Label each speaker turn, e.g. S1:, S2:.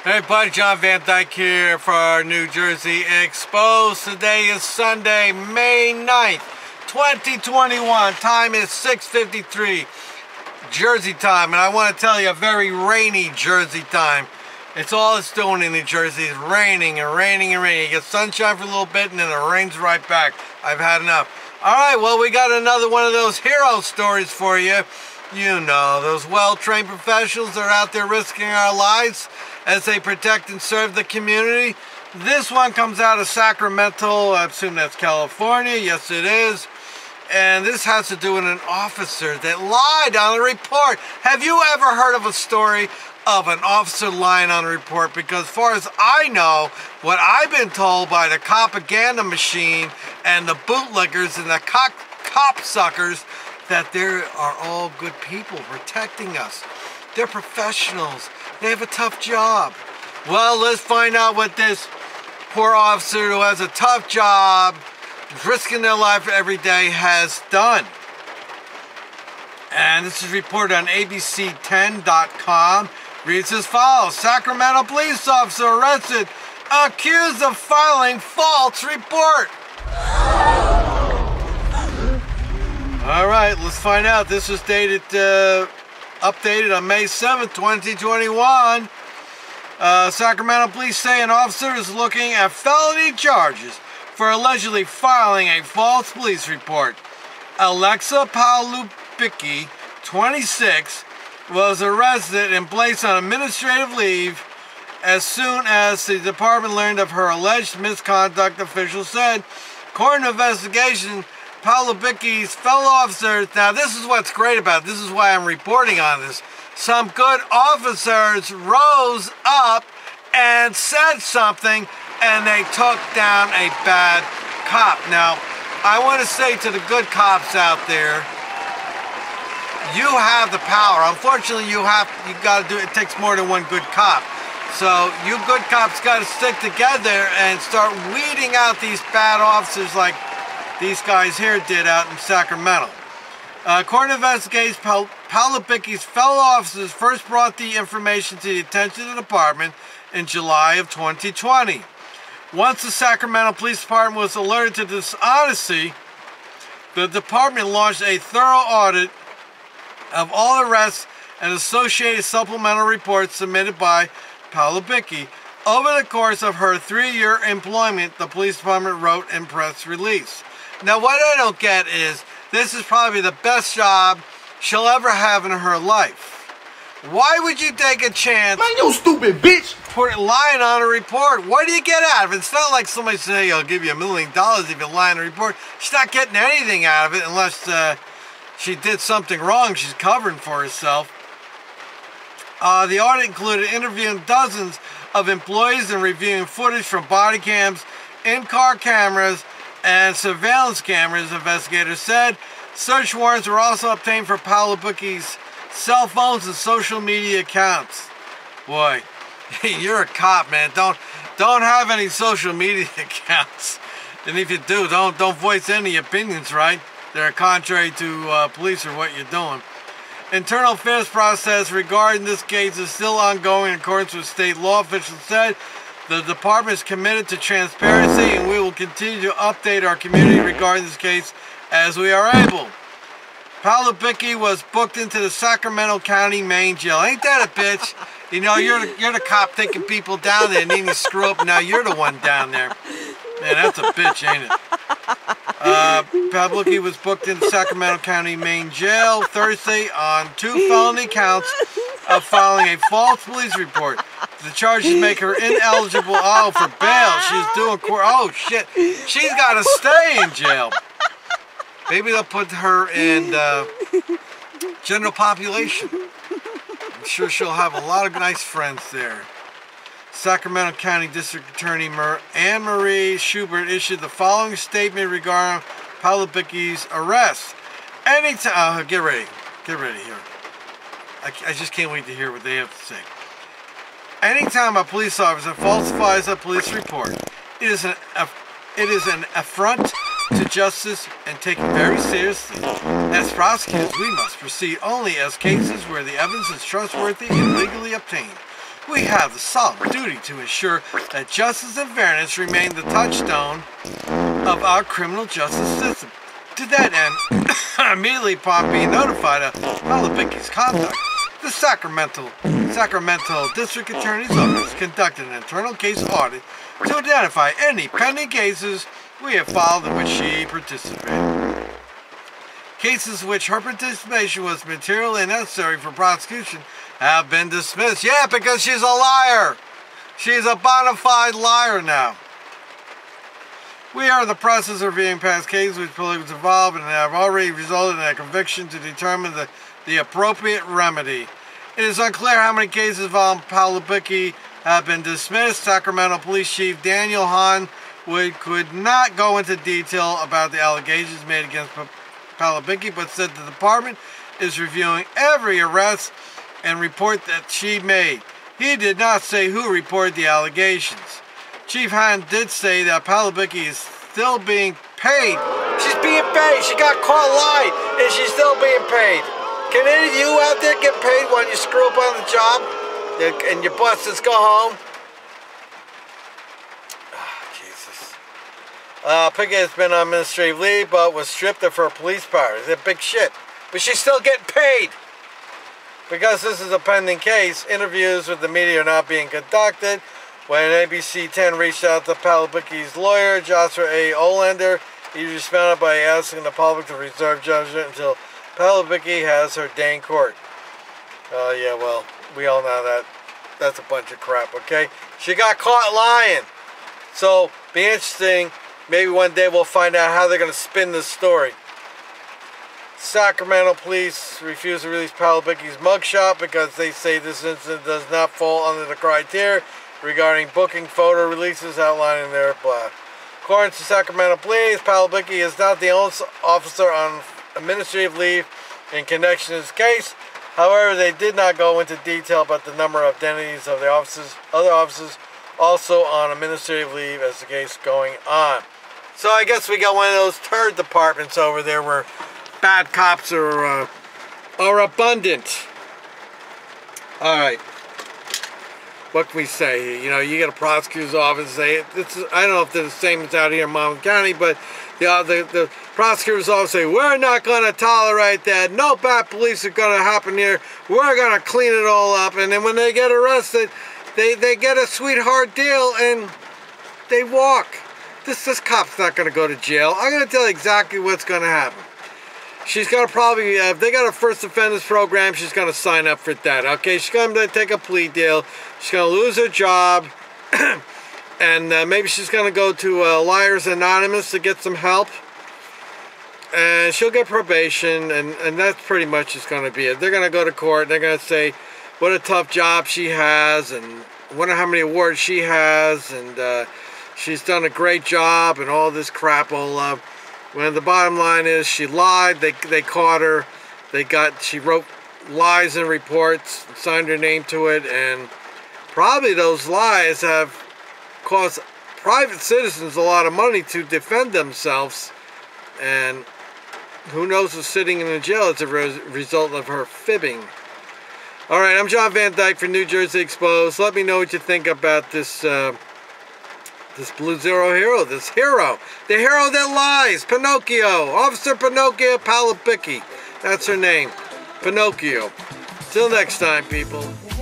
S1: Hey buddy, John Van Dyke here for our New Jersey Exposed. Today is Sunday, May 9th, 2021. Time is 6:53 Jersey time, and I want to tell you a very rainy Jersey time. It's all it's doing in New Jersey is raining and raining and raining. You get sunshine for a little bit and then it rains right back. I've had enough. Alright, well, we got another one of those hero stories for you. You know, those well-trained professionals that are out there risking our lives as they protect and serve the community. This one comes out of Sacramento. I assume that's California. Yes, it is. And this has to do with an officer that lied on a report. Have you ever heard of a story of an officer lying on a report? Because as far as I know, what I've been told by the propaganda machine and the bootlickers and the cop suckers, that they are all good people protecting us. They're professionals. They have a tough job. Well, let's find out what this poor officer who has a tough job, risking their life every day, has done. And this is reported on ABC10.com. Reads as follows: Sacramento police officer arrested, accused of filing false report. All right, let's find out. This was dated, updated on May 7th, 2021. Sacramento police say an officer is looking at felony charges for allegedly filing a false police report. Alexa Palubicki, 26, was arrested and placed on administrative leave as soon as the department learned of her alleged misconduct, officials said. According to investigation, Palubicki's fellow officers, now this is what's great about it. This is why I'm reporting on this. Some good officers rose up and said something, and they took down a bad cop. Now, I want to say to the good cops out there, you have the power. Unfortunately, you got to do it. It takes more than one good cop. So you good cops got to stick together and start weeding out these bad officers like these guys here did out in Sacramento. According to investigators, Palubicki's fellow officers first brought the information to the attention of the department in July of 2020. Once the Sacramento Police Department was alerted to dishonesty, the department launched a thorough audit of all arrests and associated supplemental reports submitted by Palubicki. Over the course of her 3-year employment, the police department wrote in press release. Now, what I don't get is, this is probably the best job she'll ever have in her life. Why would you take a chance?
S2: Man, you stupid bitch!
S1: Lying on a report. What do you get out of it? It's not like somebody say, I'll give you $1 million if you lie on a report. She's not getting anything out of it unless she did something wrong. She's covering for herself. The audit included interviewing dozens of employees and reviewing footage from body cams, in-car cameras, and surveillance cameras, investigators said. Search warrants were also obtained for Palubicki's cell phones and social media accounts. Boy, you're a cop, man. Don't have any social media accounts. And if you do, don't voice any opinions, right? That are contrary to police or what you're doing. Internal affairs process regarding this case is still ongoing in accordance with state law, officials said. The department is committed to transparency, and we will continue to update our community regarding this case as we are able. Palubicki was booked into the Sacramento County main jail. Ain't that a bitch? You know, you're the cop taking people down there, and then you screw up, and now you're the one down there. Man, that's a bitch, ain't it? Palubicki was booked into Sacramento County main jail Thursday on 2 felony counts of filing a false police report. The charges make her ineligible for bail. She's doing court. Oh shit, she's got to stay in jail. Maybe they'll put her in general population. I'm sure she'll have a lot of nice friends there. Sacramento County District Attorney Anne Marie Schubert issued the following statement regarding Palubicki's arrest. Anytime, get ready here. I just can't wait to hear what they have to say. Anytime a police officer falsifies a police report, it is an affront to justice and taken very seriously. As prosecutors, we must proceed only as cases where the evidence is trustworthy and legally obtained. we have the solemn duty to ensure that justice and fairness remain the touchstone of our criminal justice system. To that end, immediately upon being notified of Palabicki's conduct, the Sacramento District Attorney's Office conducted an internal case audit to identify any pending cases we have filed in which she participated. Cases in which her participation was material and necessary for prosecution have been dismissed. Yeah, because she's a liar. She's a bona fide liar now. We are in the process of reviewing past cases which Palabicki was involved in and have already resulted in a conviction to determine the appropriate remedy. It is unclear how many cases involving Palabicki have been dismissed. Sacramento Police Chief Daniel Hahn could not go into detail about the allegations made against Palabicki, but said the department is reviewing every arrest and report that she made. He did not say who reported the allegations. Chief Hahn did say that Palabicki is still being paid. She's being paid. She got caught lying, and she's still being paid. Can any of you out there get paid when you screw up on the job and your boss says go home? Jesus. Pickett has been on administrative leave, but was stripped of her police powers. It's big shit. But she's still getting paid. Because this is a pending case, interviews with the media are not being conducted. When ABC 10 reached out to Palabicki's lawyer, Joshua A. Olander, he responded by asking the public to reserve judgment until Palabicki has her day in court. Yeah, well, we all know that. That's a bunch of crap, okay? She got caught lying. So, be interesting. Maybe one day we'll find out how they're going to spin this story. Sacramento police refuse to release Palabicki's mugshot because they say this incident does not fall under the criteria regarding booking photo releases outlined in their blah. According to Sacramento police, Palabicki is not the only officer on administrative leave in connection to this case. However, they did not go into detail about the number of identities of the other officers also on administrative leave as the case going on. So I guess we got one of those turd departments over there where bad cops are abundant. All right. What can we say? You know, you get a prosecutor's office say, I don't know if they're the same as out here in Monmouth County, but the prosecutor's office say, we're not going to tolerate that. No bad police are going to happen here. We're going to clean it all up. And then when they get arrested, they get a sweetheart deal and they walk. This cop's not going to go to jail. I'm going to tell you exactly what's going to happen. She's going to probably, if they got a first offenders program, she's going to sign up for that, okay? She's going to take a plea deal. She's going to lose her job. And maybe she's going to go to Liars Anonymous to get some help. And she'll get probation, and that's pretty much just going to be it. They're going to go to court, and they're going to say what a tough job she has, and wonder how many awards she has, and she's done a great job, and all this crap. When the bottom line is she lied, they caught her, she wrote lies in reports, signed her name to it, and probably those lies have cost private citizens a lot of money to defend themselves, and who knows who's sitting in the jail as a result of her fibbing. All right, I'm John Van Dyke for New Jersey Exposed. Let me know what you think about this Blue Zero hero, the hero that lies, Pinocchio, Officer Pinocchio Palabicki. That's her name, Pinocchio. Till next time, people.